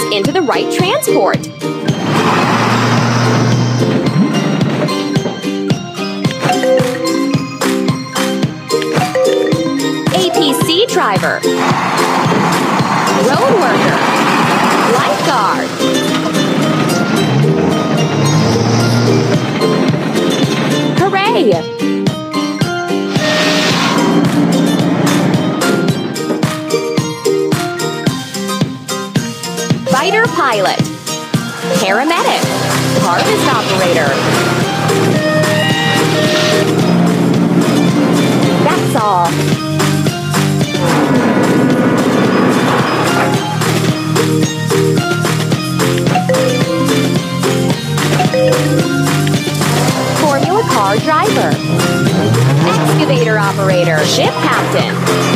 into the right transport. APC driver. Road worker. Lifeguard. Hooray! Fighter pilot. Paramedic. Harvest operator. That's all. Formula car driver. Excavator operator. Ship captain.